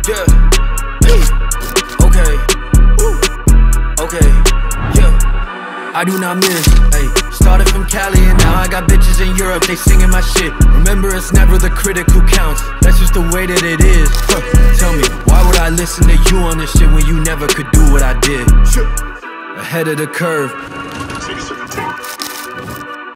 Yeah. Okay. Okay. Yeah. I do not miss. Hey. Started from Cali and now I got bitches in Europe. They singing my shit. Remember, it's never the critic who counts. That's just the way that it is. Tell me, why would I listen to you on this shit when you never could do what I did? Ahead of the curve.